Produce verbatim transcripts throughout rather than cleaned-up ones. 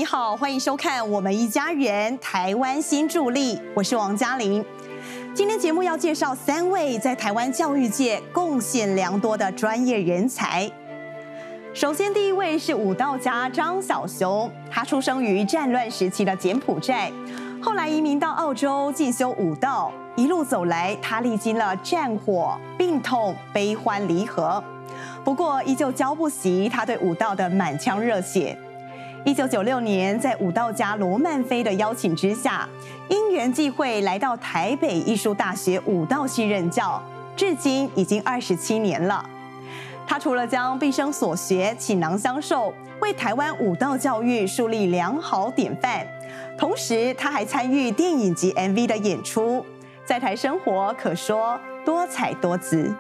你好，欢迎收看《我们一家人》台湾新助力，我是王嘉玲。今天节目要介绍三位在台湾教育界贡献良多的专业人才。首先，第一位是舞蹈家张小雄，他出生于战乱时期的柬埔寨，后来移民到澳洲进修舞蹈。一路走来，他历经了战火、病痛、悲欢离合，不过依旧浇不熄他对舞蹈的满腔热血。一九九六年，在舞蹈家罗曼菲的邀请之下，因缘际会来到台北艺术大学舞蹈系任教，至今已经二十七年了。他除了将毕生所学倾囊相授，为台湾舞蹈教育树立良好典范，同时他还参与电影及 M V 的演出，在台生活可说多彩多姿。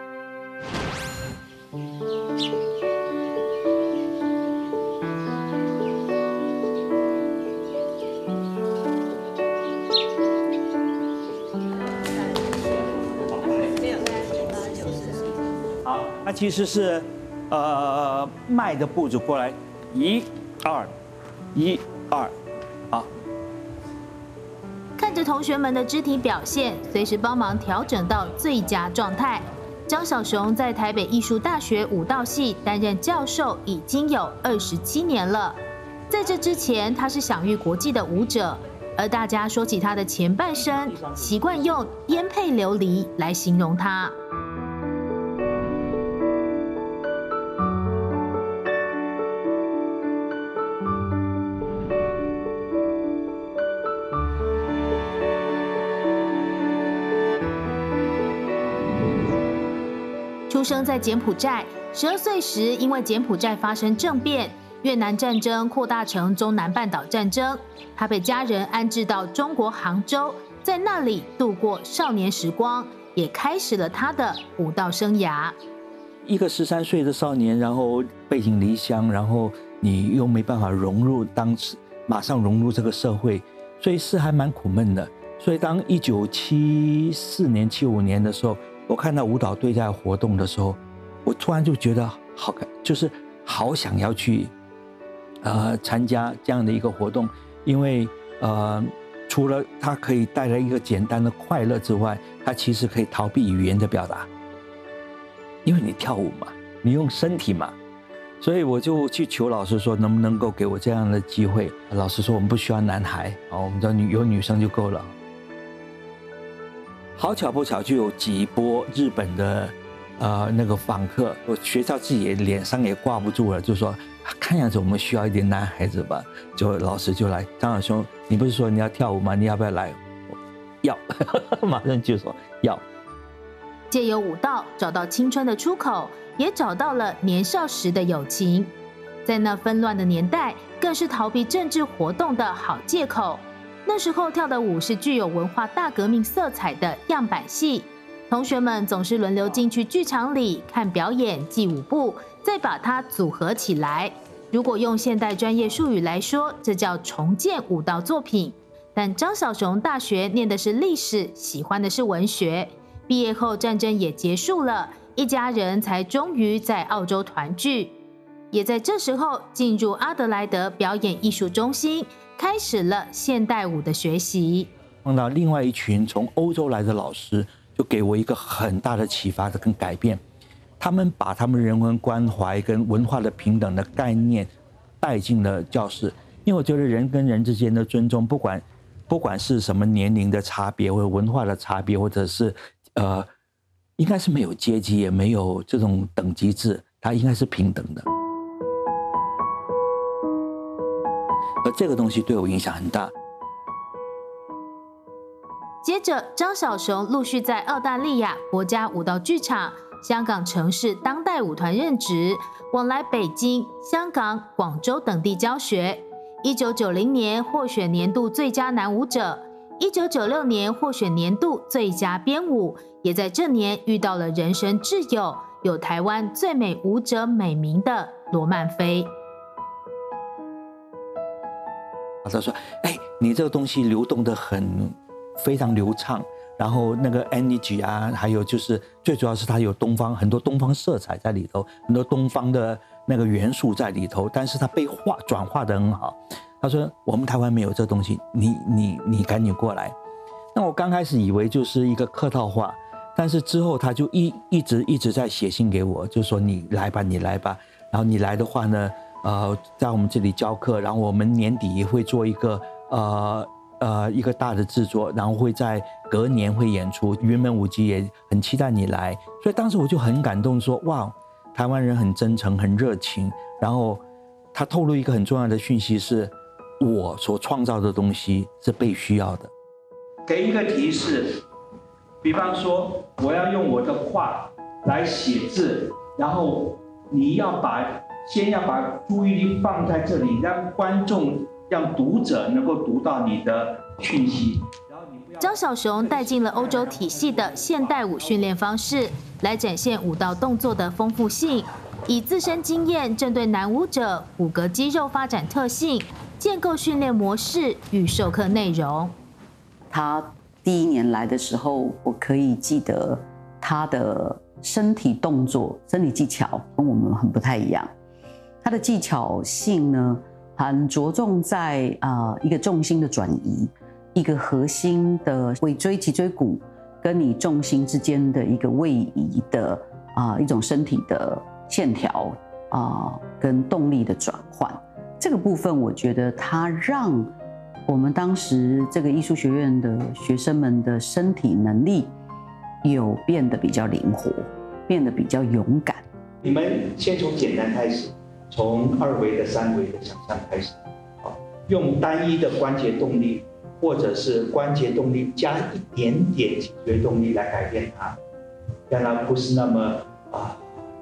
好，那其实是呃迈的步子过来，一二一二，好。 看着同学们的肢体表现，随时帮忙调整到最佳状态。张小雄在台北艺术大学舞蹈系担任教授已经有二十七年了。在这之前，他是享誉国际的舞者，而大家说起他的前半生，习惯用颠沛流离来形容他。出生在柬埔寨，十二岁时因为柬埔寨发生政变，越南战争扩大成中南半岛战争，他被家人安置到中国杭州，在那里度过少年时光，也开始了他的舞蹈生涯。 一个十三岁的少年，然后背井离乡，然后你又没办法融入当时，马上融入这个社会，所以是还蛮苦闷的。所以当一九七四年、七五年的时候，我看到舞蹈队在活动的时候，我突然就觉得好看，就是好想要去，呃，参加这样的一个活动，因为呃，除了它可以带来一个简单的快乐之外，它其实可以逃避语言的表达，因为你跳舞嘛，你用身体嘛，所以我就去求老师说，能不能够给我这样的机会？老师说我们不需要男孩，哦，我们的女有女生就够了。好巧不巧，就有几波日本的，呃，那个访客，我学校自己脸上也挂不住了，就说看样子我们需要一点男孩子吧。就老师就来，张小雄，你不是说你要跳舞吗？你要不要来？要，马上就说要。 借由舞蹈找到青春的出口，也找到了年少时的友情。在那纷乱的年代，更是逃避政治活动的好借口。那时候跳的舞是具有文化大革命色彩的样板戏，同学们总是轮流进去剧场里看表演、记舞步，再把它组合起来。如果用现代专业术语来说，这叫重建舞蹈作品。但张小雄大学念的是历史，喜欢的是文学。毕业后战争也结束了，一家人才终于在澳洲团聚。也在这时候进入阿德莱德表演艺术中心，开始了现代舞的学习。 碰到另外一群从欧洲来的老师，就给我一个很大的启发跟改变。他们把他们人文关怀跟文化的平等的概念带进了教室，因为我觉得人跟人之间的尊重，不管不管是什么年龄的差别，或者文化的差别，或者是呃，应该是没有阶级，也没有这种等级制，它应该是平等的。而这个东西对我影响很大。 接着，张小雄陆续在澳大利亚国家舞蹈剧场、香港城市当代舞团任职，往来北京、香港、广州等地教学。一九九零年获选年度最佳男舞者，一九九六年获选年度最佳编舞，也在这年遇到了人生挚友，有台湾最美舞者美名的罗曼菲。 他说：“哎，你这个东西流动得很非常流畅，然后那个 energy 啊，还有就是最主要是它有东方很多东方色彩在里头，很多东方的那个元素在里头，但是它被化转化得很好。 他说我们台湾没有这东西，你你你赶紧过来。那我刚开始以为就是一个客套话，但是之后他就一一直一直在写信给我，就说你来吧，你来吧。然后你来的话呢，呃，在我们这里教课，然后我们年底也会做一个呃呃一个大的制作，然后会在隔年会演出，云门舞集也很期待你来。所以当时我就很感动说，哇，台湾人很真诚，很热情。然后他透露一个很重要的讯息是，我所创造的东西是被需要的。给一个提示，比方说我要用我的画来写字，然后你要把先要把注意力放在这里，让观众让读者能够读到你的讯息。 张小熊带进了欧洲体系的现代舞训练方式，来展现舞蹈动作的丰富性，以自身经验针对男舞者骨骼肌肉发展特性，建构训练模式与授课内容。 他第一年来的时候，我可以记得他的身体动作、身体技巧跟我们很不太一样。他的技巧性呢，很着重在啊、呃、一个重心的转移，一个核心的尾椎、脊椎骨跟你重心之间的一个位移的啊、呃、一种身体的线条啊、呃、跟动力的转换。这个部分，我觉得他让我们当时这个艺术学院的学生们的身体能力有变得比较灵活，变得比较勇敢。 你们先从简单开始，从二维的、三维的想象开始，用单一的关节动力，或者是关节动力加一点点脊椎动力来改变它，让它不是那么啊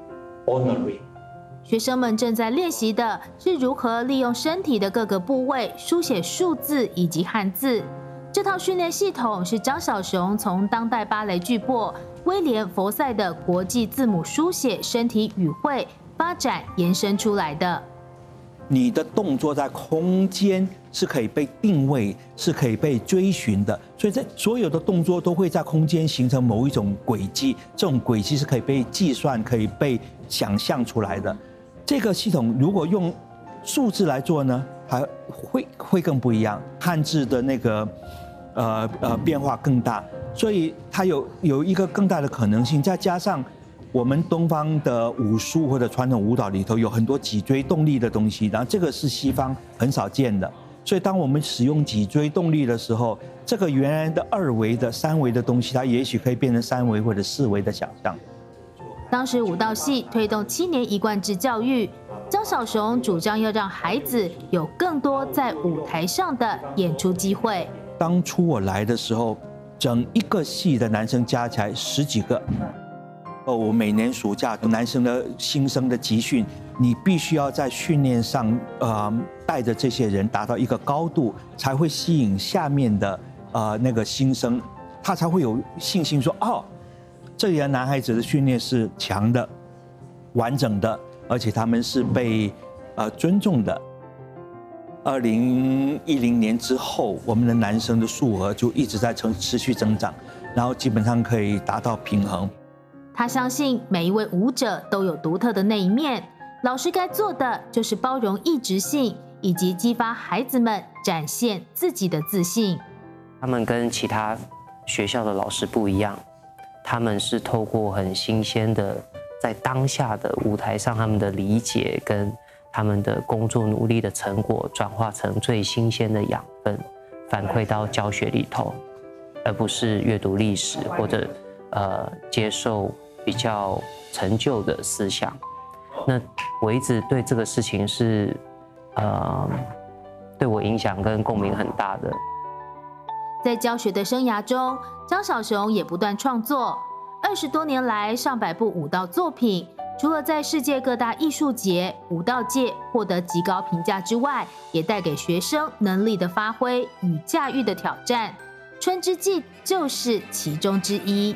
ornery。 学生们正在练习的是如何利用身体的各个部位书写数字以及汉字。这套训练系统是张小熊从当代芭蕾巨擘威廉·佛塞的国际字母书写身体语汇发展延伸出来的。 你的动作在空间是可以被定位，是可以被追寻的，所以在所有的动作都会在空间形成某一种轨迹，这种轨迹是可以被计算、可以被想象出来的。这个系统如果用数字来做呢，还会会更不一样，汉字的那个呃呃变化更大，所以它有有一个更大的可能性。再加上我们东方的武术或者传统舞蹈里头有很多脊椎动力的东西，然后这个是西方很少见的，所以当我们使用脊椎动力的时候，这个原来的二维的、三维的东西，它也许可以变成三维或者四维的想象。 当时舞蹈系推动七年一贯制教育，张小熊主张要让孩子有更多在舞台上的演出机会。 当初我来的时候，整一个系的男生加起来十几个。哦，我每年暑假男生的新生的集训，你必须要在训练上，呃，带着这些人达到一个高度，才会吸引下面的呃那个新生，他才会有信心说，哦，这里的男孩子的训练是强的、完整的，而且他们是被呃尊重的。二零一零年之后，我们的男生的数额就一直在成持续增长，然后基本上可以达到平衡。 他相信每一位舞者都有独特的那一面，老师该做的就是包容异质性，以及激发孩子们展现自己的自信。 他们跟其他学校的老师不一样，他们是透过很新鲜的，在当下的舞台上，他们的理解跟他们的工作努力的成果，转化成最新鲜的养分，反馈到教学里头，而不是阅读历史或者呃接受比较陈旧的思想。那我一直对这个事情是呃对我影响跟共鸣很大的。 在教学的生涯中，张小熊也不断创作，二十多年来上百部舞蹈作品，除了在世界各大艺术节、舞蹈界获得极高评价之外，也带给学生能力的发挥与驾驭的挑战。《春之祭》就是其中之一。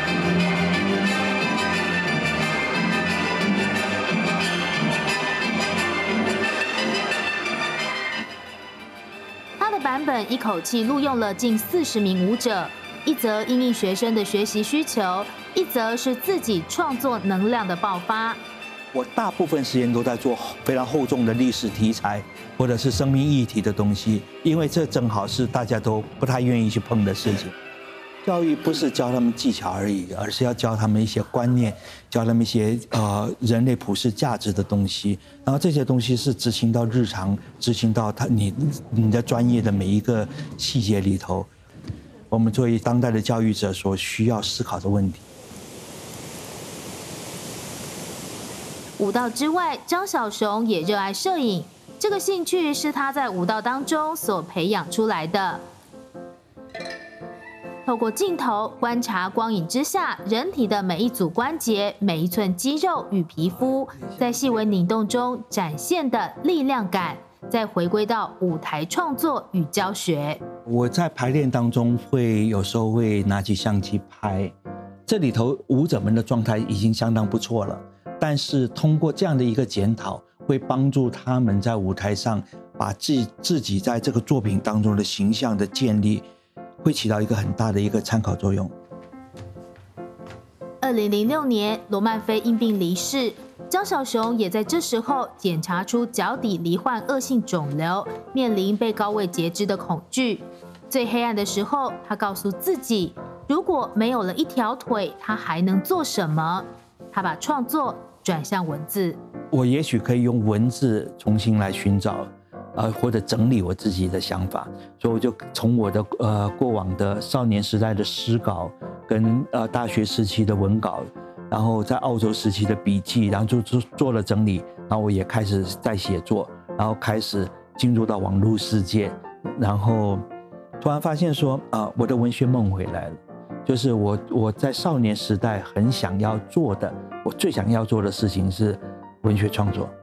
他的版本一口气录用了近四十名舞者，一则因应学生的学习需求，一则是自己创作能量的爆发。 我大部分时间都在做非常厚重的历史题材或者是生命议题的东西，因为这正好是大家都不太愿意去碰的事情。教育不是教他们技巧而已，而是要教他们一些观念，教他们一些呃人类普世价值的东西。然后这些东西是执行到日常，执行到他你你的专业的每一个细节里头。我们作为当代的教育者所需要思考的问题。 舞蹈之外，张小熊也热爱摄影，这个兴趣是他在舞蹈当中所培养出来的。透过镜头观察光影之下人体的每一组关节、每一寸肌肉与皮肤，在细微拧动中展现的力量感，再回归到舞台创作与教学。 我在排练当中会有时候会拿起相机拍，这里头舞者们的状态已经相当不错了。但是通过这样的一个检讨，会帮助他们在舞台上把自自己在这个作品当中的形象的建立，会起到一个很大的一个参考作用。 二零零六年，罗曼菲因病离世，张小熊也在这时候检查出脚底罹患恶性肿瘤，面临被高位截肢的恐惧。最黑暗的时候，他告诉自己，如果没有了一条腿，他还能做什么？他把创作转向文字， 我也许可以用文字重新来寻找，呃，或者整理我自己的想法，所以我就从我的呃过往的少年时代的诗稿，跟呃大学时期的文稿，然后在澳洲时期的笔记，然后就做做了整理，然后我也开始在写作，然后开始进入到网络世界，然后突然发现说啊、呃，我的文学梦回来了。就是我我在少年时代很想要做的，我最想要做的事情是文学创作。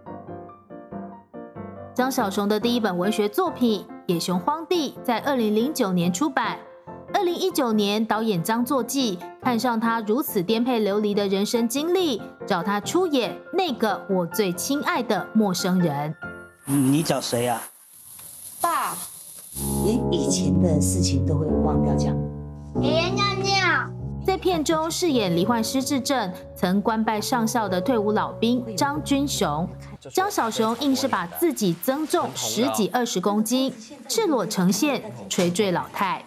张小熊的第一本文学作品《野熊荒地》在二零零九年出版。二零一九年，导演张作骥看上他如此颠沛流离的人生经历，找他出演《那个我最亲爱的陌生人》。 你找谁啊？ 爸， 连以前的事情都会忘掉讲。 爷爷尿尿。 在片中饰演罹患失智症、曾官拜上校的退伍老兵张君雄。张小熊硬是把自己增重十几二十公斤，赤裸呈现垂坠老态。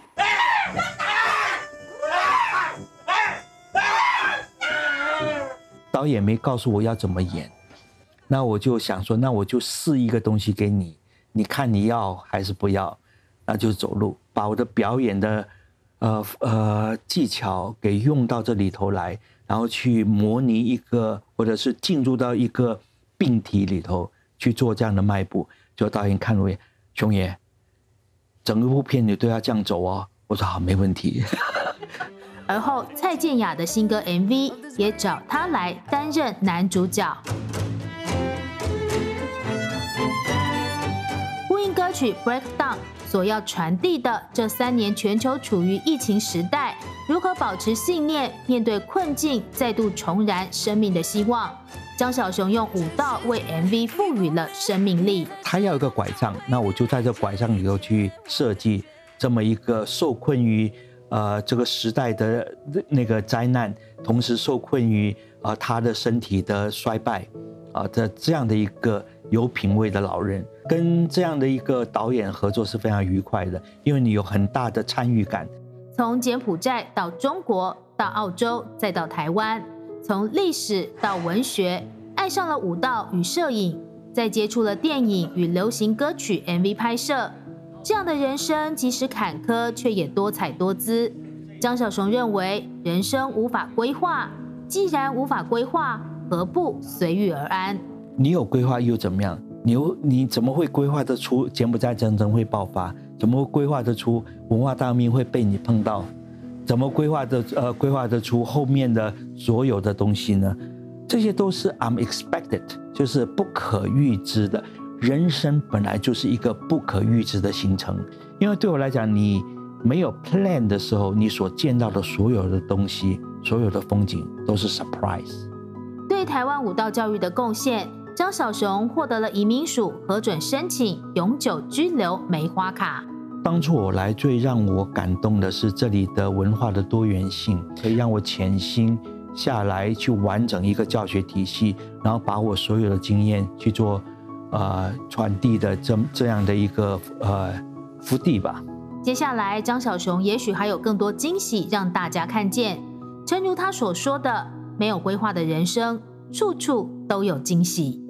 导演没告诉我要怎么演，那我就想说，那我就试一个东西给你，你看你要还是不要，那就走路，把我的表演的呃呃技巧给用到这里头来，然后去模拟一个，或者是进入到一个病体里头去做这样的迈步。就导演看了我，熊爷，整个部片你都要这样走哦。我说好，没问题。 而后蔡健雅的新歌 M V 也找他来担任男主角。呼应歌曲 Breakdown 所要传递的，这三年全球处于疫情时代，如何保持信念，面对困境，再度重燃生命的希望。张小熊用舞蹈为 M V 赋予了生命力。 他要一个拐杖，那我就在这拐杖里头去设计这么一个受困于呃这个时代的那个灾难，同时受困于呃他的身体的衰败啊的这样的一个有品味的老人，跟这样的一个导演合作是非常愉快的，因为你有很大的参与感。 从柬埔寨到中国，到澳洲，再到台湾，从历史到文学，爱上了舞蹈与摄影，再接触了电影与流行歌曲 M V 拍摄。这样的人生即使坎坷，却也多彩多姿。张小熊认为，人生无法规划，既然无法规划，何不随遇而安？ 你有规划又怎么样？你有你怎么会规划得出柬埔寨战争会爆发？怎么会规划得出文化大革命会被你碰到？怎么规划的呃规划得出后面的所有的东西呢？这些都是 unexpected， 就是不可预知的。人生本来就是一个不可预知的行程，因为对我来讲，你没有 plan 的时候，你所见到的所有的东西，所有的风景都是 surprise。 对台湾舞蹈教育的贡献，张小熊获得了移民署核准申请永久居留梅花卡。 当初我来，最让我感动的是这里的文化的多元性，可以让我潜心下来去完整一个教学体系，然后把我所有的经验去做呃传递的这这样的一个呃福地吧。 接下来张小熊也许还有更多惊喜让大家看见，诚如他所说的，没有规划的人生，处处都有惊喜。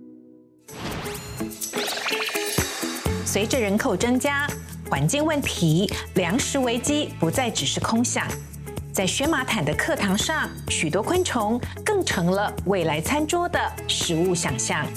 随着人口增加，环境问题、粮食危机不再只是空想。在薛马坦的课堂上，许多昆虫更成了未来餐桌的食物想象。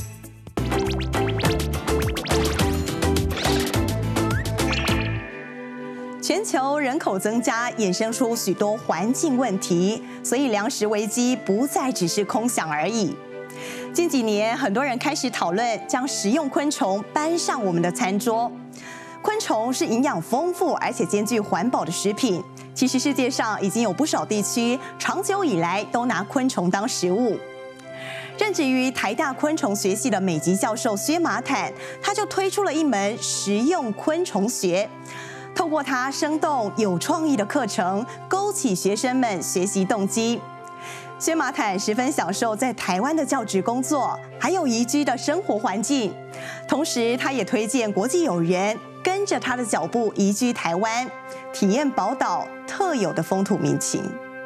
全球人口增加衍生出许多环境问题，所以粮食危机不再只是空想而已。近几年，很多人开始讨论将食用昆虫搬上我们的餐桌。昆虫是营养丰富而且兼具环保的食品。其实世界上已经有不少地区长久以来都拿昆虫当食物。任职于台大昆虫学系的美籍教授薛马坦，他就推出了一门食用昆虫学。透过他生动有创意的课程，勾起学生们学习动机。薛马坦十分享受在台湾的教职工作，还有宜居的生活环境。同时，他也推荐国际友人跟着他的脚步移居台湾，体验宝岛特有的风土民情。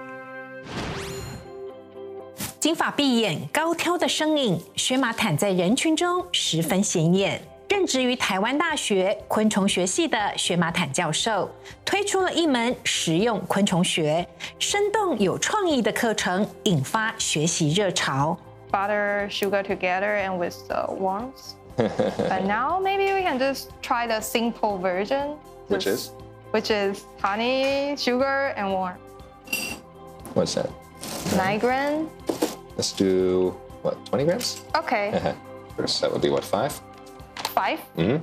金发碧眼、高挑的身影，薛马坦在人群中十分显眼。任职于台湾大学昆虫学系的薛马坦教授，推出了一门实用昆虫学，生动有创意的课程，引发学习热潮。 Butter, sugar together and with the worms. But now maybe we can just try the simple version. Which is? Which is honey, sugar, and worm. What's that? Nine grams. Let's do, what, twenty grams? Okay. First, that would be what, five? Five? Mm-hmm.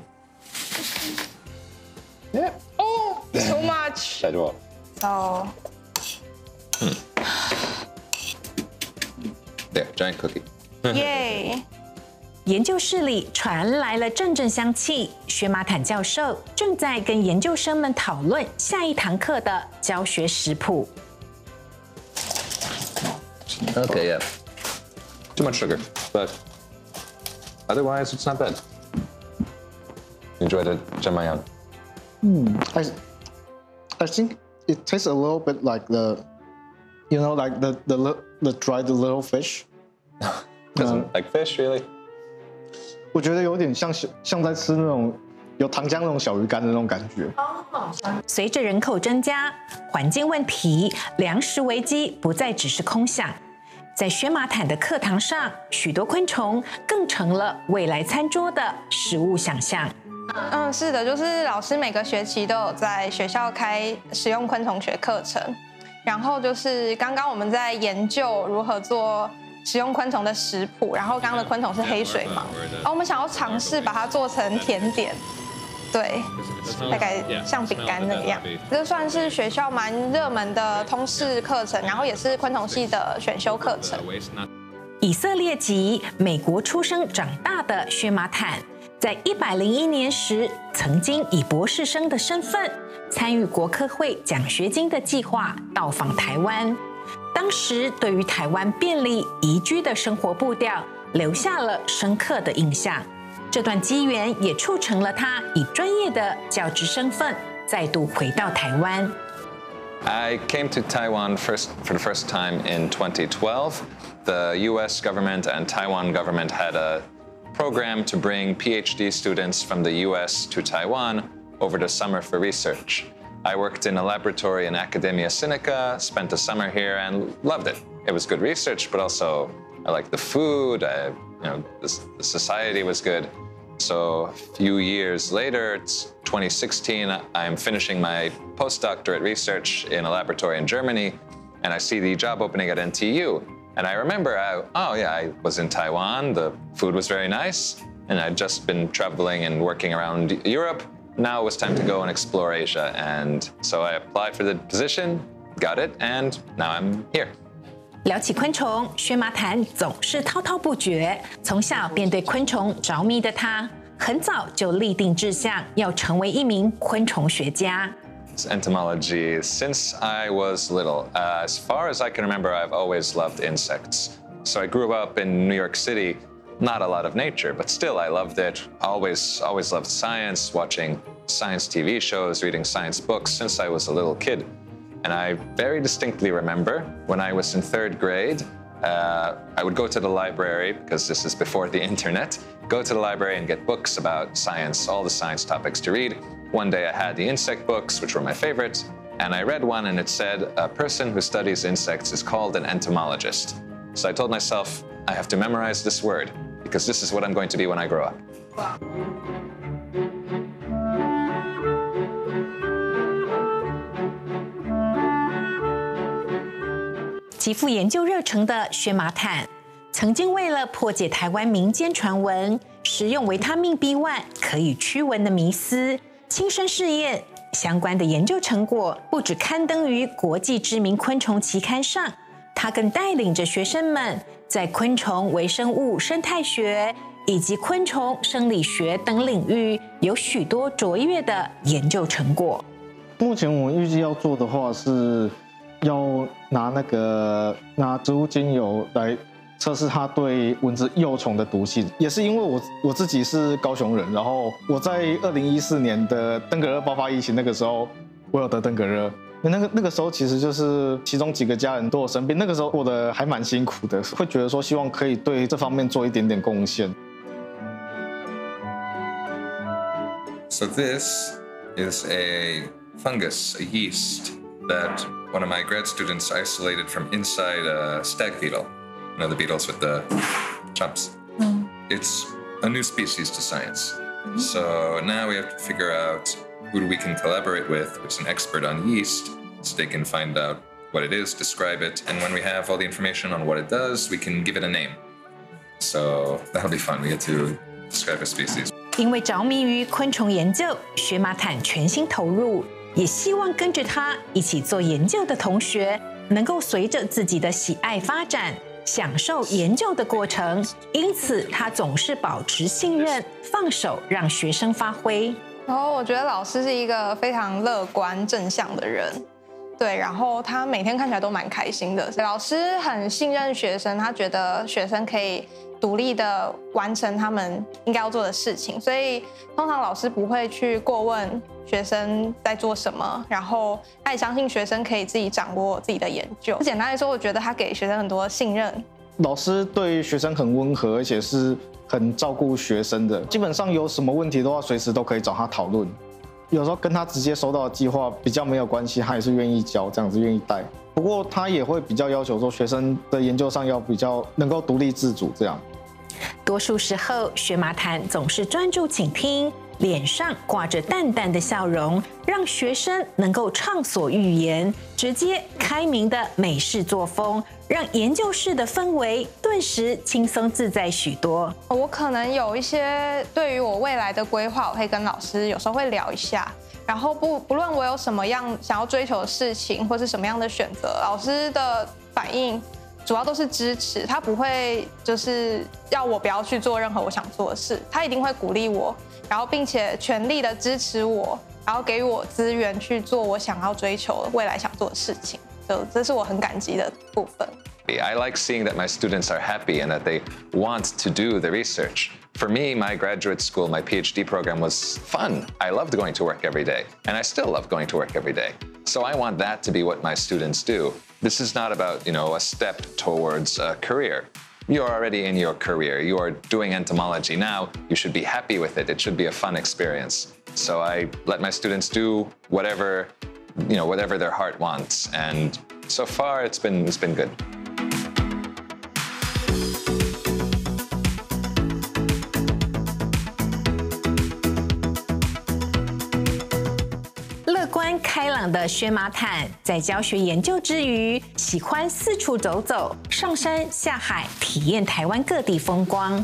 Yeah. Oh, too much. 太多。 So. Hmm. There, giant cookie. Yay. 研究室里传来了阵阵香气，薛马坦教授正在跟研究生们讨论下一堂课的教学食谱。 Okay, yeah. Too much sugar, but otherwise it's not bad. Enjoyed it, Jamayan. Hmm. I, I think it tastes a little bit like the, you know, like the the the dried little fish. Doesn't like fish, really? 我觉得有点像像在吃那种有糖浆那种小鱼干的那种感觉。 随着人口增加，环境问题、粮食危机不再只是空想。在薛马坦的课堂上，许多昆虫更成了未来餐桌的食物想象。 嗯，是的，就是老师每个学期都有在学校开实用昆虫学课程，然后就是刚刚我们在研究如何做食用昆虫的食谱，然后刚刚的昆虫是黑水蟒，然后我们想要尝试把它做成甜点，对，大概像饼干那个样。这算是学校蛮热门的通识课程，然后也是昆虫系的选修课程。 以色列籍、美国出生长大的薛马坦，在一百零一年时，曾经以博士生的身份参与国科会奖学金的计划，到访台湾。当时对于台湾便利宜居的生活步调，留下了深刻的印象。这段机缘也促成了他以专业的教职身份再度回到台湾。 I came to Taiwan first for the first time in twenty twelve. The U S government and Taiwan government had a program to bring PhD students from the U S to Taiwan over the summer for research. I worked in a laboratory in Academia Sinica, spent the summer here and loved it. It was good research, but also I liked the food. I, you know, the, the society was good. So a few years later, it's twenty sixteen, I'm finishing my postdoctorate research in a laboratory in Germany, and I see the job opening at N T U. And I remember, I, oh yeah, I was in Taiwan, the food was very nice, and I'd just been traveling and working around Europe. Now it was time to go and explore Asia. And so I applied for the position, got it, and now I'm here. 聊起昆虫，薛马坦总是滔滔不绝。从小便对昆虫着迷的他，很早就立定志向，要成为一名昆虫学家。 entomology since I was little. Uh, as far as I can remember, I've always loved insects. So I grew up in New York City, not a lot of nature, but still I loved it. Always, always loved science, watching science T V shows, reading science books since I was a little kid. And I very distinctly remember when I was in third grade, uh, I would go to the library, because this is before the internet, go to the library and get books about science, all the science topics to read. One day I had the insect books, which were my favorite, and I read one and it said, a person who studies insects is called an entomologist. So I told myself, I have to memorize this word, because this is what I'm going to be when I grow up. Wow. 极富研究热忱的薛马坦，曾经为了破解台湾民间传闻食用维他命 B 一 可以驱蚊的迷思，亲身试验相关的研究成果，不只刊登于国际知名昆虫期刊上，他更带领着学生们在昆虫微生物生态学以及昆虫生理学等领域有许多卓越的研究成果。 目前我们预计要做的话是。 要拿那个拿植物精油来测试它对蚊子幼虫的毒性，也是因为我我自己是高雄人，然后我在二零一四年的登革热爆发疫情那个时候，我有得登革热，那个那个时候其实就是其中几个家人都有生病，那个时候过得还蛮辛苦的，会觉得说希望可以对这方面做一点点贡献。 So this is a fungus, a yeast. That one of my grad students isolated from inside a stag beetle. You know, the beetles with the chumps. Mm. It's a new species to science. Mm-hmm. So now we have to figure out who we can collaborate with who's an expert on yeast so they can find out what it is, describe it, and when we have all the information on what it does, we can give it a name. So that'll be fun. We get to describe a species. 因为着迷于昆虫研究，薛马坦全心投入。 也希望跟着他一起做研究的同学，能够随着自己的喜爱发展，享受研究的过程。因此，他总是保持信任，放手让学生发挥。 然后，我觉得老师是一个非常乐观正向的人，对。然后他每天看起来都蛮开心的。老师很信任学生，他觉得学生可以 独立的完成他们应该要做的事情，所以通常老师不会去过问学生在做什么，然后他也相信学生可以自己掌握自己的研究。简单来说，我觉得他给学生很多信任。 老师对学生很温和，而且是很照顾学生的，基本上有什么问题的话，随时都可以找他讨论。有时候跟他直接收到的计划比较没有关系，他也是愿意教，这样子愿意带。不过他也会比较要求说，学生的研究上要比较能够独立自主这样。 多数时候，薛马坦总是专注倾听，脸上挂着淡淡的笑容，让学生能够畅所欲言，直接开明的美式作风，让研究室的氛围顿时轻松自在许多。 我可能有一些对于我未来的规划，我会跟老师有时候会聊一下。 然后不不论我有什么样想要追求的事情，或是什么样的选择，老师的反应主要都是支持，他不会就是要我不要去做任何我想做的事，他一定会鼓励我，然后并且全力的支持我，然后给予我资源去做我想要追求未来想做的事情，就这是我很感激的部分。 I like seeing that my students are happy and that they want to do the research. For me, my graduate school, my PhD program was fun. I loved going to work every day, and I still love going to work every day. So I want that to be what my students do. This is not about, you know, a step towards a career. You're already in your career. You are doing entomology now. You should be happy with it. It should be a fun experience. So I let my students do whatever, you know, whatever their heart wants. And so far, it's been it's been good. 开朗的薛马坦在教学研究之余，喜欢四处走走，上山下海，体验台湾各地风光。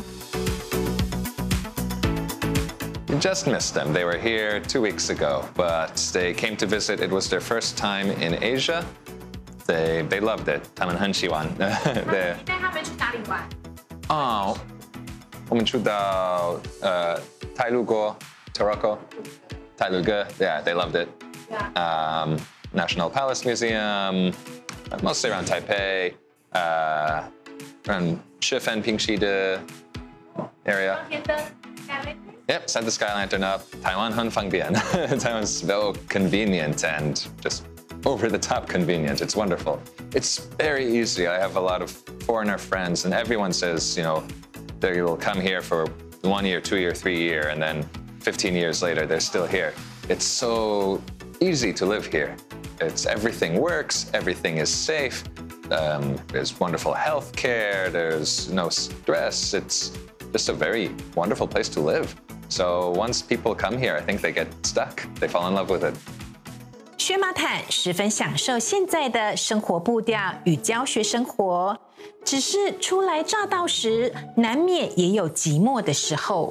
We just missed them. They were here two weeks ago, but they came to visit. It was their first time in Asia. They they loved it. 他们很喜欢。对。 你带他们去哪里玩？ 哦，我们去到呃泰鲁国 Taroko, 泰鲁阁 Yeah, they loved it. um, National Palace Museum, mostly around Taipei, uh, around Shifen, Pingxide area. Yep, set the sky lantern up. Taiwan很方便. Taiwan's so convenient and just over the top convenient. It's wonderful. It's very easy. I have a lot of foreigner friends, and everyone says, you know, they will come here for one year, two year, three year, and then fifteen years later, they're still here. It's so easy to live here. It's everything works, everything is safe. Um, there's wonderful health care. There's no stress. It's just a very wonderful place to live. So once people come here, I think they get stuck. They fall in love with it. 薛马坦十分享受现在的生活步调与教学生活，只是初来乍到时，难免也有寂寞的时候。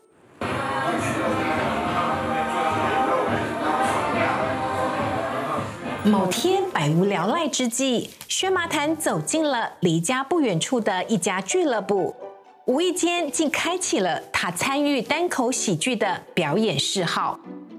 某天百无聊赖之际，薛马坦走进了离家不远处的一家俱乐部，无意间竟开启了他参与单口喜剧的表演嗜好。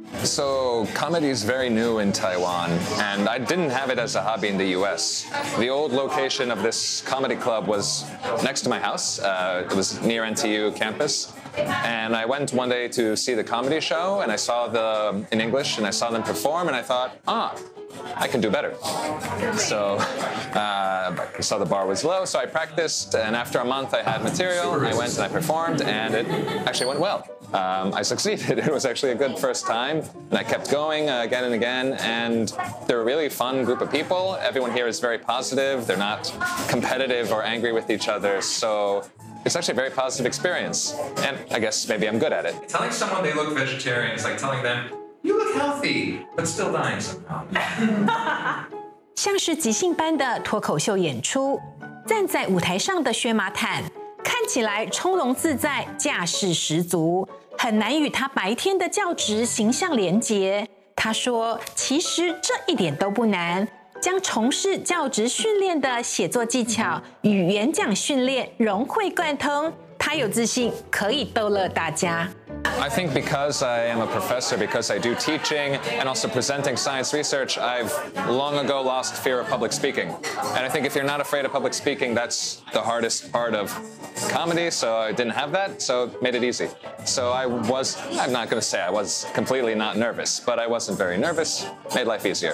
So comedy is very new in Taiwan, and I didn't have it as a hobby in the U S. The old location of this comedy club was next to my house. Uh, it was near N T U campus. And I went one day to see the comedy show, and I saw the in English, and I saw them perform, and I thought, ah, I can do better. So uh, I saw the bar was low, so I practiced, and after a month I had material. I went and I performed, and it actually went well. Um, I succeeded. It was actually a good first time, and I kept going uh, again and again, and they're a really fun group of people. Everyone here is very positive. They're not competitive or angry with each other, so it's actually a very positive experience, and I guess maybe I'm good at it. Telling someone they look vegetarian is like telling them, you look healthy, but still dying somehow. 像是即兴般的脱口秀演出，站在舞台上的薛马坦看起来从容自在，架势十足，很难与他白天的教职形象连结。他说，其实这一点都不难。将从事教职训练的写作技巧与演讲训练融会贯通，他有自信可以逗乐大家。 I think because I am a professor, because I do teaching and also presenting science research, I've long ago lost fear of public speaking. And I think if you're not afraid of public speaking, that's the hardest part of comedy, so I didn't have that, so it made it easy. So I was, I'm not going to say I was completely not nervous, but I wasn't very nervous, made life easier.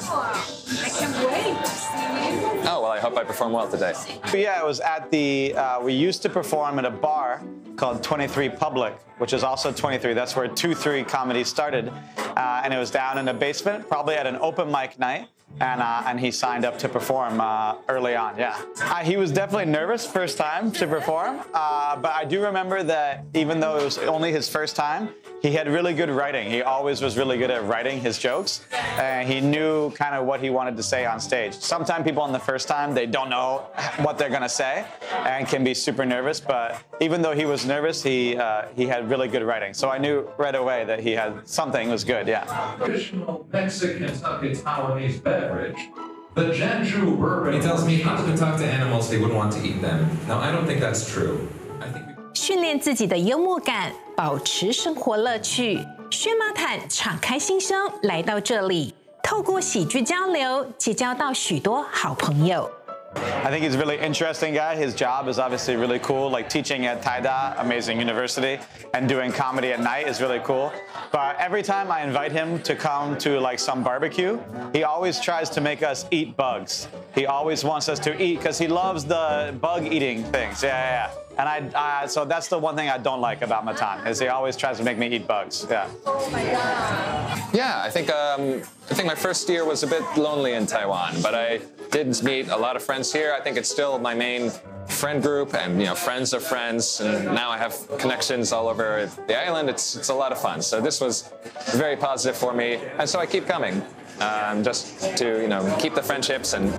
I can't wait to see you. Oh, well, I hope I perform well today. Yeah, it was at the, uh, we used to perform at a bar called twenty-three Public, which is also twenty-three. That's where two three Comedy started. Uh, and it was down in the basement, probably at an open mic night. And, uh, and he signed up to perform uh, early on, yeah. Uh, he was definitely nervous first time to perform, uh, but I do remember that even though it was only his first time, he had really good writing. He always was really good at writing his jokes, and he knew kind of what he wanted to say on stage. Sometimes people on the first time, they don't know what they're gonna say and can be super nervous, but even though he was nervous, he, uh, he had really good writing. So I knew right away that he had something was good, yeah. Traditional Mexican Taiwanese beverage, the Jianzhu bourbon. He tells me how to talk to animals, they wouldn't want to eat them. Now, I don't think that's true. I think we... 训练自己的幽默感，保持生活乐趣。薛马坦敞开心胸来到这里，透过喜剧交流，结交到许多好朋友。 I think he's a really interesting guy. His job is obviously really cool, like teaching at Taida, amazing university, and doing comedy at night is really cool. But every time I invite him to come to like some barbecue, he always tries to make us eat bugs. He always wants us to eat because he loves the bug eating things. Yeah, yeah, yeah. And I, uh, so that's the one thing I don't like about Matan, is he always tries to make me eat bugs. Yeah. Oh my God. Yeah, I think um, I think my first year was a bit lonely in Taiwan, but I did meet a lot of friends here. I think it's still my main friend group, and you know, friends of friends, and now I have connections all over the island. It's it's a lot of fun. So this was very positive for me, and so I keep coming, um, just to you know keep the friendships and.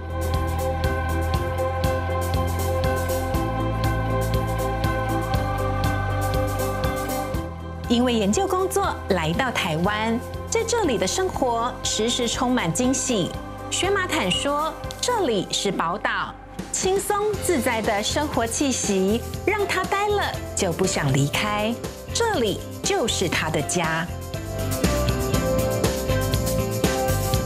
因为研究工作来到台湾，在这里的生活时时充满惊喜。薛马坦说，这里是宝岛，轻松自在的生活气息让他待了就不想离开，这里就是他的家。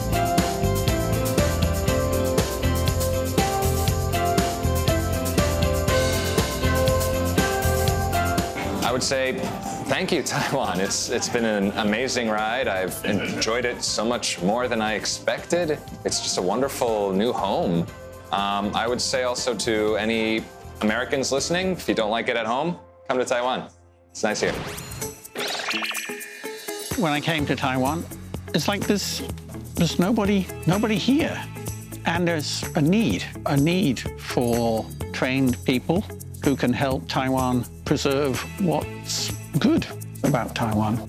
would say thank you, Taiwan. It's it's been an amazing ride. I've enjoyed it so much more than I expected. It's just a wonderful new home. Um, I would say also to any Americans listening, if you don't like it at home, come to Taiwan. It's nice here. When I came to Taiwan, it's like there's there's nobody nobody here, and there's a need a need for trained people who can help Taiwan preserve what's good about Taiwan.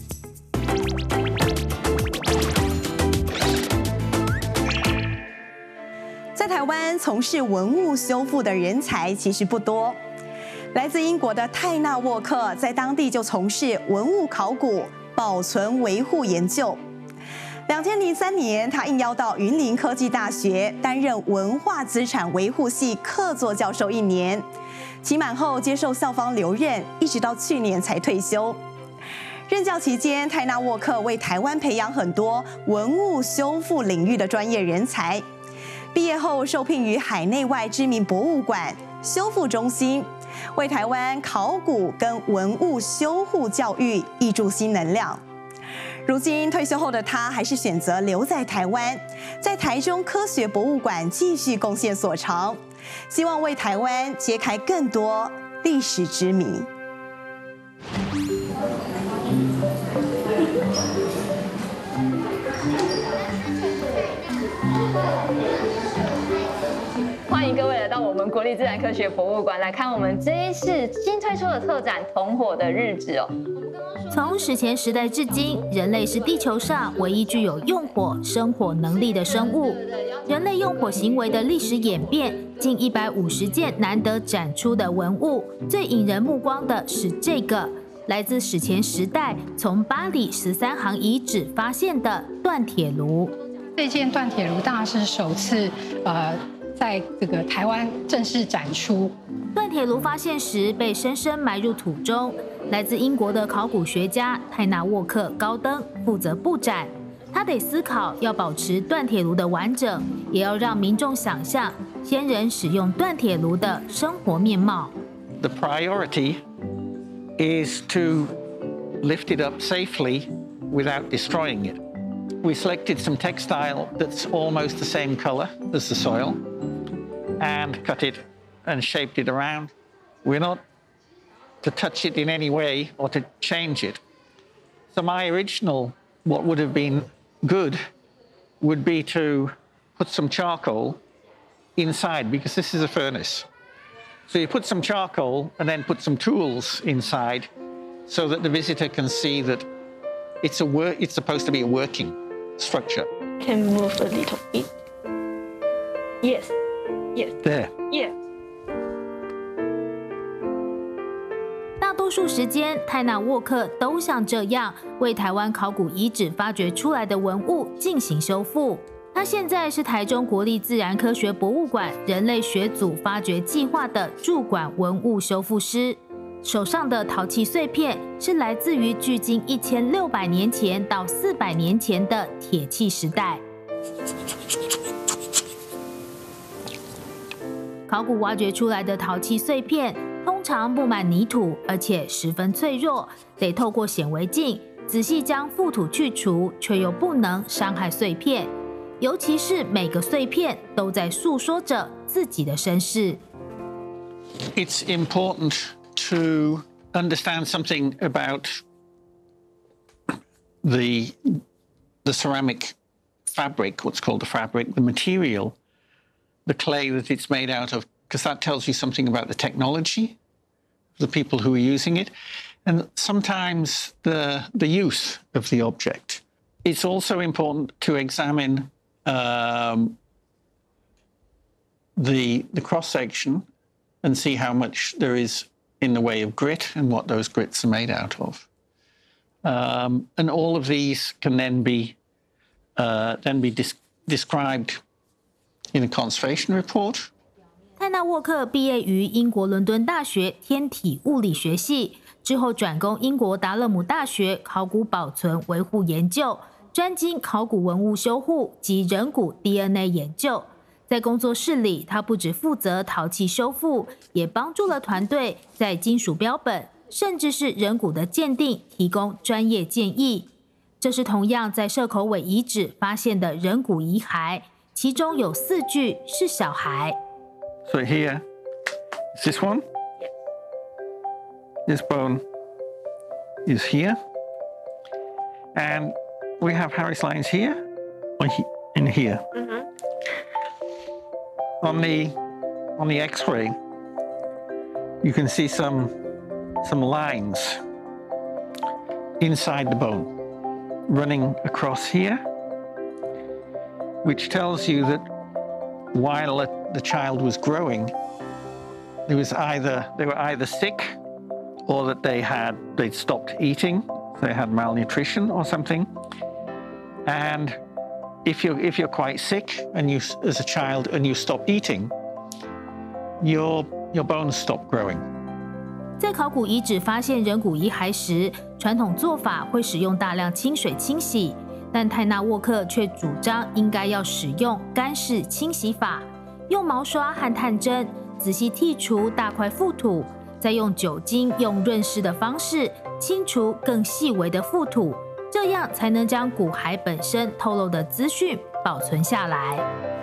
在台湾从事文物修复的人才其实不多。来自英国的泰纳沃克在当地就从事文物考古、保存、维护研究。两千零三年，他应邀到云林科技大学担任文化资产维护系客座教授一年。期满后接受校方留任，一直到去年才退休。任教期间，泰纳沃克为台湾培养很多文物修复领域的专业人才。毕业后受聘于海内外知名博物馆、修复中心，为台湾考古跟文物修护教育挹注新能量。如今退休后的他，还是选择留在台湾，在台中科学博物馆继续贡献所长，希望为台湾揭开更多历史之谜。 欢迎各位来到我们国立自然科学博物馆，来看我们这一次新推出的特展《同伙的日子》哦。 从史前时代至今，人类是地球上唯一具有用火生火能力的生物。人类用火行为的历史演变，近一百五十件难得展出的文物，最引人目光的是这个来自史前时代从八里十三行遗址发现的锻铁炉。 这件锻铁炉当然是首次呃。在这个台湾正式展出。 锻铁炉发现时被深深埋入土中，来自英国的考古学家泰纳沃克高登负责布展。他得思考要保持锻铁炉的完整，也要让民众想象先人使用锻铁炉的生活面貌。 The priority is to lift it up safely without destroying it. We selected some textile that's almost the same color as the soil and cut it and shaped it around. We're not to touch it in any way or to change it. So my original, what would have been good, would be to put some charcoal inside, because this is a furnace. So you put some charcoal and then put some tools inside so that the visitor can see that it's, a wor it's supposed to be a working structure. Can move a little bit. Yes. Yes. There. Yes. 大多数时间，泰纳沃克都像这样为台湾考古遗址发掘出来的文物进行修复。他现在是台中国立自然科学博物馆人类学组发掘计划的驻馆文物修复师。手上的陶器碎片是来自于距今一千六百年前到四百年前的铁器时代。考古挖掘出来的陶器碎片通常布满泥土，而且十分脆弱，得透过显微镜仔细将覆土去除，却又不能伤害碎片。尤其是每个碎片都在诉说着自己的身世。 It's important to understand something about the the ceramic fabric, what's called the fabric, the material, the clay that it's made out of, because that tells you something about the technology, the people who are using it, and sometimes the the use of the object. It's also important to examine um, the the cross section and see how much there is in the way of grit and what those grits are made out of. Um, and all of these can then be uh, then be dis described in a conservation report. 泰纳沃克毕业于英国伦敦大学天体物理学系，之后转攻英国达勒姆大学考古保存维护研究，专精考古文物修护及人骨 D N A 研究。在工作室里，他不只负责陶器修复，也帮助了团队在金属标本、 甚至是人骨的鉴定提供专业建议。这是同样在射口尾遗址发现的人骨遗骸，其中有四具是小孩。 So here, is this one? This bone is here. And we have Harris lines here or in here. Mm-hmm. On the on the X-ray, you can see some some lines inside the bone running across here, which tells you that while the child was growing, there was either they were either sick or that they had they'd stopped eating, they had malnutrition or something. And if you're if you're quite sick and you as a child and you stop eating, your your bones stop growing. 在考古遗址发现人骨遗骸时，传统做法会使用大量清水清洗，但泰纳沃克却主张应该要使用干式清洗法，用毛刷和探针仔细剔除大块覆土，再用酒精用润湿的方式清除更细微的覆土，这样才能将骨骸本身透露的资讯保存下来。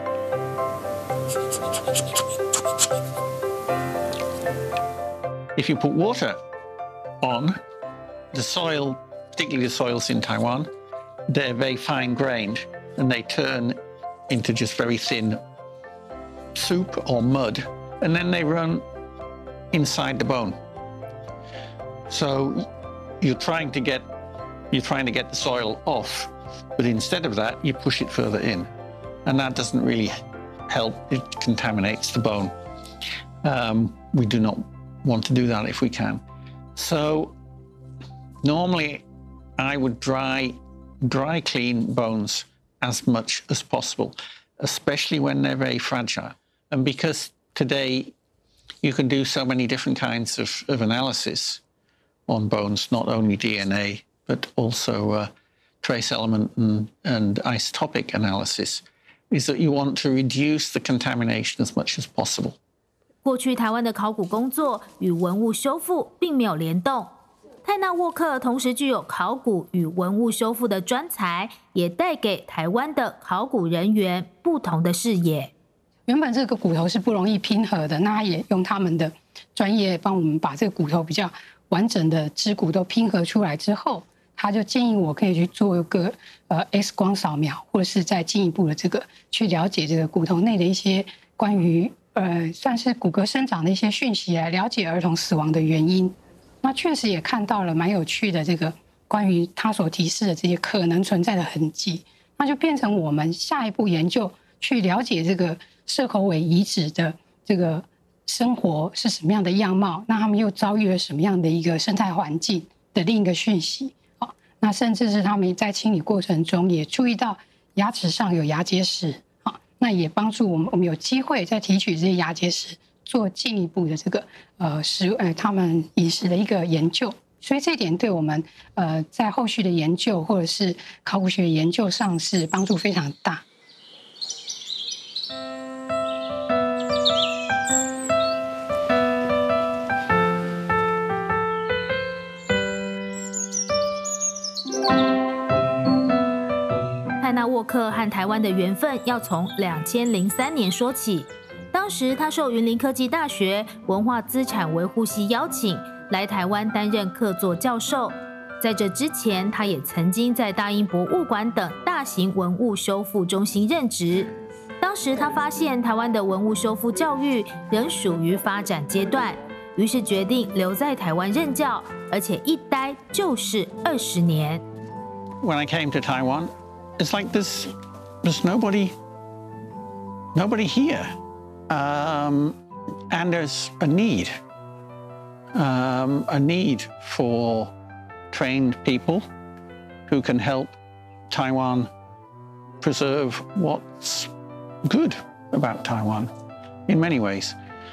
If you put water on, the soil, particularly the soils in Taiwan, they're very fine-grained and they turn into just very thin soup or mud, and then they run inside the bone. So you're trying to get you're trying to get the soil off, but instead of that, you push it further in, and that doesn't really help. It contaminates the bone. Um, we do not want to do that if we can. So normally I would dry dry clean bones as much as possible, especially when they're very fragile. And because today you can do so many different kinds of, of analysis on bones, not only D N A, but also uh, trace element and, and isotopic analysis, is that you want to reduce the contamination as much as possible. 过去台湾的考古工作与文物修复并没有联动，泰纳沃克同时具有考古与文物修复的专才，也带给台湾的考古人员不同的视野。 原本这个骨头是不容易拼合的，那他也用他们的专业帮我们把这个骨头比较完整的肢骨都拼合出来之后，他就建议我可以去做一个呃 X 光扫描，或者是再进一步的这个去了解这个骨头内的一些关于呃算是骨骼生长的一些讯息，来了解儿童死亡的原因。那确实也看到了蛮有趣的这个关于他所提示的这些可能存在的痕迹，那就变成我们下一步研究去了解这个射口尾遗址的这个生活是什么样的样貌，那他们又遭遇了什么样的一个生态环境的另一个讯息。那甚至是他们在清理过程中也注意到牙齿上有牙结石，那也帮助我们我们有机会在提取这些牙结石做进一步的这个呃食呃他们饮食的一个研究。所以这一点对我们呃在后续的研究或者是考古学研究上是帮助非常大。 泰纳沃克和台湾的缘分要从两千零三年说起。当时他受云林科技大学文化资产维护系邀请来台湾担任客座教授。在这之前，他也曾经在大英博物馆等大型文物修复中心任职。当时他发现台湾的文物修复教育仍属于发展阶段，于是决定留在台湾任教，而且一待就是二十年。 When I came to Taiwan, it's like there's there's nobody nobody here, um, and there's a need, um, a need for trained people who can help Taiwan preserve what's good about Taiwan in many ways.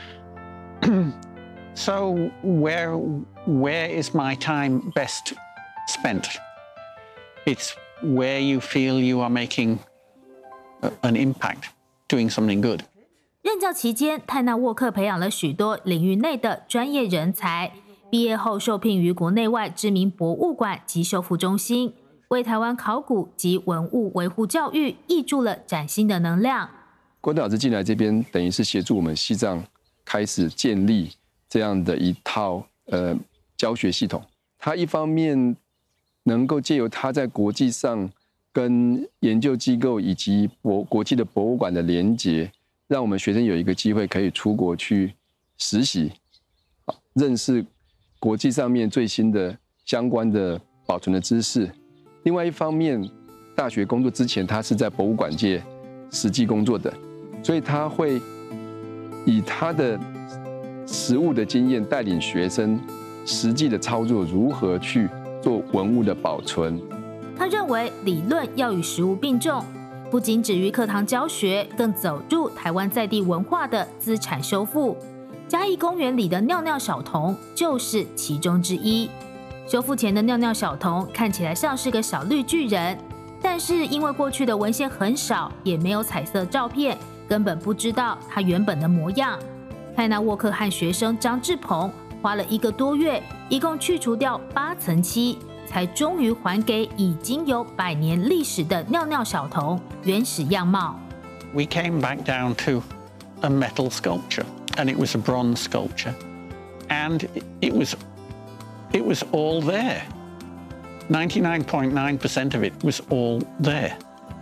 So where where is my time best spent? It's where you feel you are making an impact, doing something good. 任教期间，泰纳沃克培养了许多领域内的专业人才， 毕业后受聘于国内外知名博物馆及修复中心，为台湾考古及文物维护教育挹注了崭新的能量。 郭老师进来这边，等于是协助我们西藏开始建立这样的一套呃教学系统。他一方面能够借由他在国际上跟研究机构以及国国际的博物馆的连结，让我们学生有一个机会可以出国去实习，认识国际上面最新的相关的保存的知识。另外一方面，大学工作之前，他是在博物馆界实际工作的，所以他会以他的实务的经验带领学生实际的操作，如何去做文物的保存。 他认为理论要与实务并重，不仅止于课堂教学，更走入台湾在地文化的资产修复。嘉义公园里的尿尿小童就是其中之一。修复前的尿尿小童看起来像是个小绿巨人，但是因为过去的文献很少，也没有彩色照片，根本不知道它原本的模样。泰纳沃克和学生张志鹏花了一个多月，一共去除掉八层漆，才终于还给已经有百年历史的尿尿小童原始样貌。 We came back down to a metal sculpture, and it was a bronze sculpture, and it was it was all there. ninety-nine point nine percent of it was all there.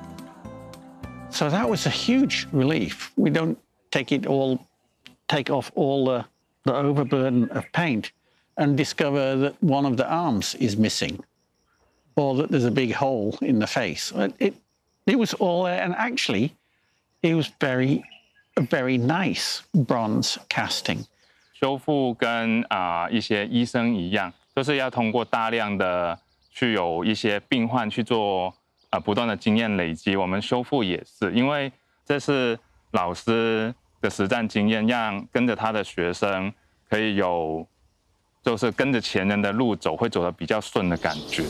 So that was a huge relief. We don't take it all, take off all the, the overburden of paint and discover that one of the arms is missing or that there's a big hole in the face. It, it was all there, and actually it was very, a very nice bronze casting. 修复跟啊、呃、一些医生一样，就是要通过大量的去有一些病患去做呃不断的经验累积。我们修复也是，因为这是老师的实战经验，让跟着他的学生可以有，就是跟着前人的路走，会走得比较顺的感觉。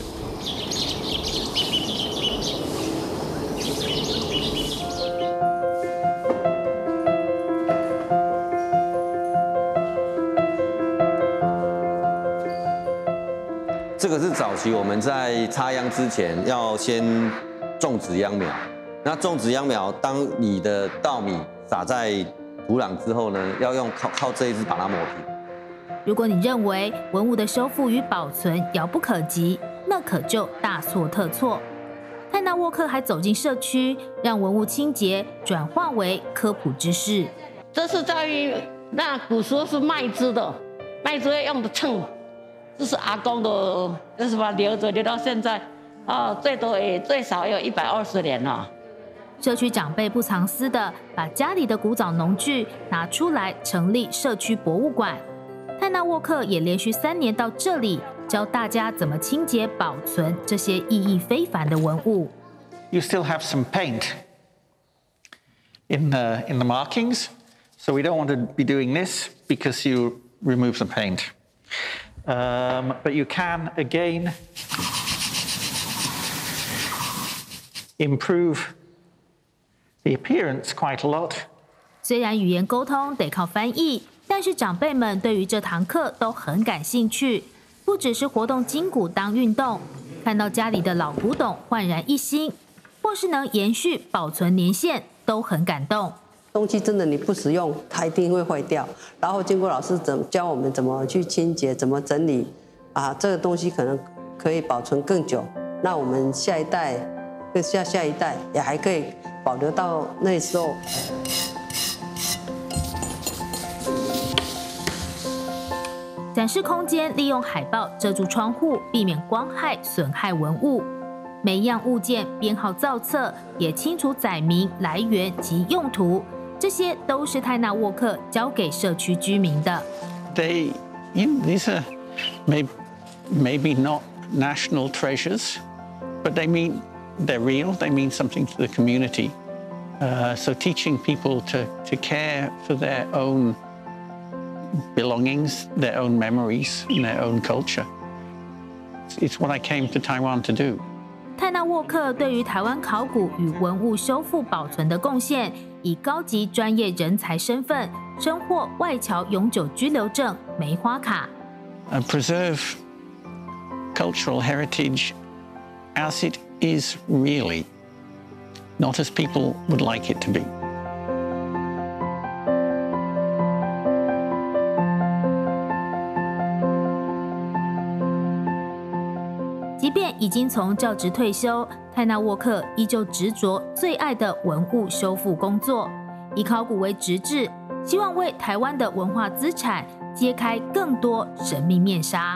这个是早期我们在插秧之前要先种植秧苗。那种植秧苗，当你的稻米撒在土壤之后呢，要用靠靠这一支把它磨平。 如果你认为文物的修复与保存遥不可及，那可就大错特错。泰纳沃克还走进社区，让文物清洁转化为科普知识。 这是在于那古时候是麦子的，麦子用的秤。这是阿公的，就是把留着留到现在，啊，最多也最少有一百二十年了。 社区长辈不藏私的把家里的古早农具拿出来成立社区博物馆。泰纳沃克也连续三年到这里教大家怎么清洁保存这些意义非凡的文物。 You still have some paint in the in the markings, so we don't want to be doing this because you remove the paint. Um, but you can again improve the appearance quite a lot. 虽然语言沟通得靠翻译，但是长辈们对于这堂课都很感兴趣。不只是活动筋骨当运动，看到家里的老古董焕然一新，或是能延续保存年限，都很感动。 东西真的你不使用，它一定会坏掉。然后经过老师怎教我们怎么去清洁，怎么整理，啊，这个东西可能可以保存更久。那我们下一代，跟下下一代也还可以保留到那时候。 展示空间利用海报遮住窗户，避免光害损害文物。每一样物件编号造册，也清楚载明来源及用途。这些都是泰纳沃克交给社区居民的。 They, you know, these are maybe, maybe not national treasures, but they mean they're real. They mean something to the community. Uh, so teaching people to to care for their own belongings, their own memories, and their own culture. It's what I came to Taiwan to do. 泰纳沃克对于台湾考古与文物修复保存的贡献，以高级专业人才身份，深获外侨永久居留证梅花卡。 uh, preserve cultural heritage as it is really, not as people would like it to be. 即便已经从教职退休，泰纳沃克依旧执着最爱的文物修复工作，以考古为直至，希望为台湾的文化资产揭开更多神秘面纱。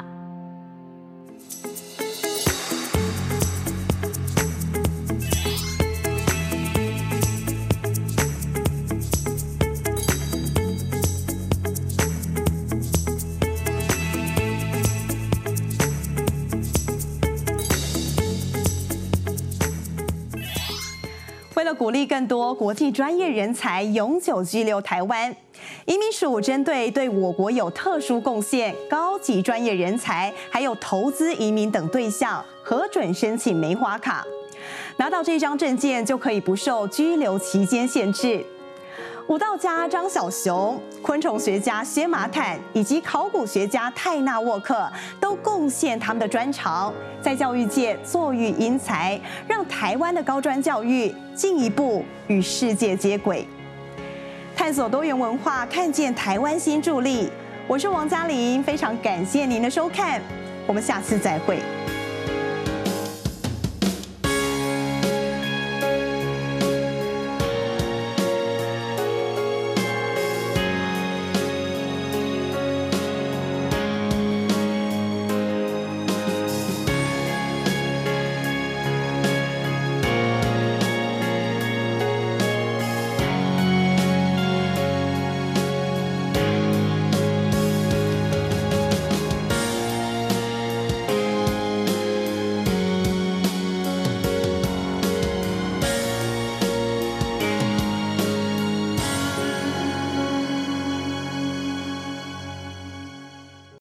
为了鼓励更多国际专业人才永久居留台湾，移民署针对对我国有特殊贡献、高级专业人才，还有投资移民等对象，核准申请梅花卡。拿到这张证件就可以不受居留期间限制。舞蹈家张小熊、昆虫学家薛马坦以及考古学家泰纳沃克都贡献他们的专长，在教育界坐育英才，让台湾的高专教育进一步与世界接轨。探索多元文化，看见台湾新助力。我是王嘉玲，非常感谢您的收看，我们下次再会。